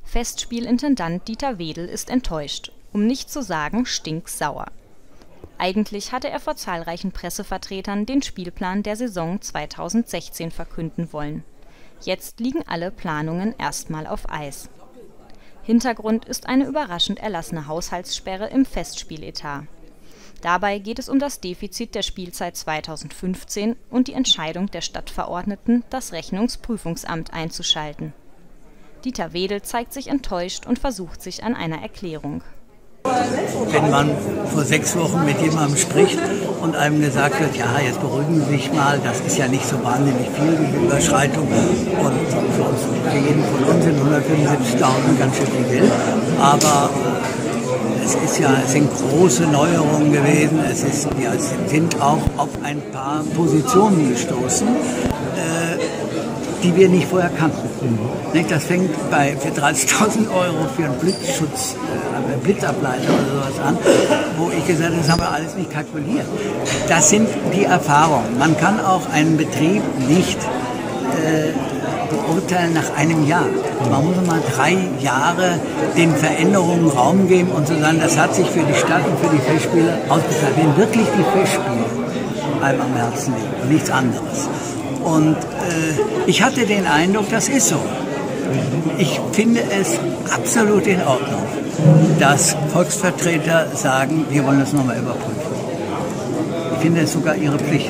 Festspielintendant Dieter Wedel ist enttäuscht, um nicht zu sagen stinksauer. Eigentlich hatte er vor zahlreichen Pressevertretern den Spielplan der Saison 2016 verkünden wollen. Jetzt liegen alle Planungen erstmal auf Eis. Hintergrund ist eine überraschend erlassene Haushaltssperre im Festspieletat. Dabei geht es um das Defizit der Spielzeit 2015 und die Entscheidung der Stadtverordneten, das Rechnungsprüfungsamt einzuschalten. Dieter Wedel zeigt sich enttäuscht und versucht sich an einer Erklärung. Wenn man vor 6 Wochen mit jemandem spricht und einem gesagt wird, ja, jetzt beruhigen Sie sich mal, das ist ja nicht so wahnsinnig viel, die Überschreitung, und für jeden von uns sind 175.000 ganz schön viel, aber es sind große Neuerungen gewesen, wir sind auch auf ein paar Positionen gestoßen, die wir nicht vorher kannten. Das fängt für 30.000 € für einen Blitzschutz, Blitzableiter oder sowas an, wo ich gesagt habe, das haben wir alles nicht kalkuliert. Das sind die Erfahrungen. Man kann auch einen Betrieb nicht beurteilen nach einem Jahr. Man muss mal 3 Jahre den Veränderungen Raum geben und so sagen, das hat sich für die Stadt und für die Festspiele ausgezahlt. Wenn wirklich die Festspiele einem am Herzen liegen und nichts anderes. Und ich hatte den Eindruck, das ist so. Ich finde es absolut in Ordnung, dass Volksvertreter sagen, wir wollen das nochmal überprüfen. Ich finde es sogar ihre Pflicht.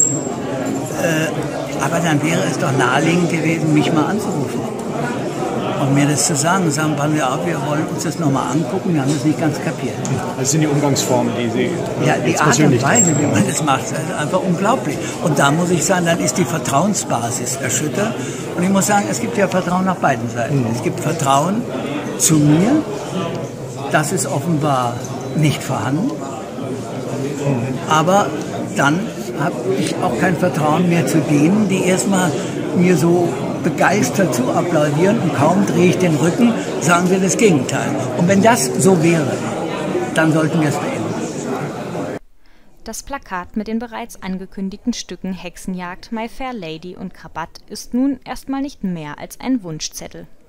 Aber dann wäre es doch naheliegend gewesen, mich mal anzurufen und mir das zu sagen. Sagen, passen Sie auf, wir wollen uns das nochmal angucken, wir haben das nicht ganz kapiert. Das sind die Umgangsformen, die Sie ja, die Art und Weise, wie man das macht, ist einfach unglaublich. Und da muss ich sagen, dann ist die Vertrauensbasis erschüttert. Und ich muss sagen, es gibt ja Vertrauen nach beiden Seiten. Es gibt Vertrauen zu mir, das ist offenbar nicht vorhanden. Aber dann habe ich auch kein Vertrauen mehr zu denen, die erstmal mir so begeistert zu applaudieren, und kaum drehe ich den Rücken, sagen sie das Gegenteil. Und wenn das so wäre, dann sollten wir es beenden. Das Plakat mit den bereits angekündigten Stücken Hexenjagd, My Fair Lady und Krabat ist nun erstmal nicht mehr als ein Wunschzettel.